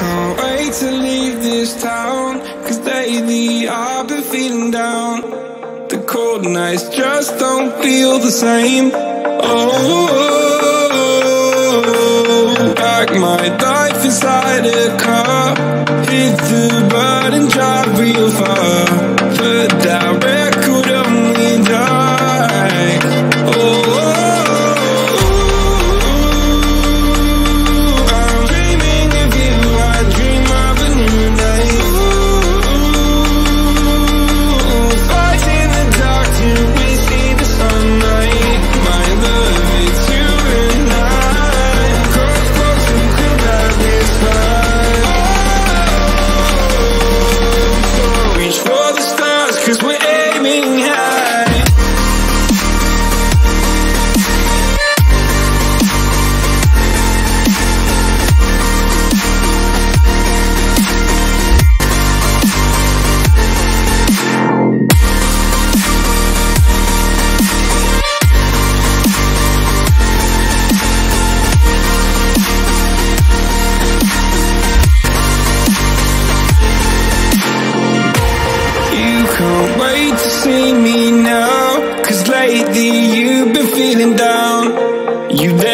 can't wait to leave this town, 'cause lately I've been feeling down. The cold nights just don't feel the same. Oh, like my life inside a car, hit the button, drive real far, put that record on me, die. Oh, can't wait to see me now, 'cause lately you've been feeling down. You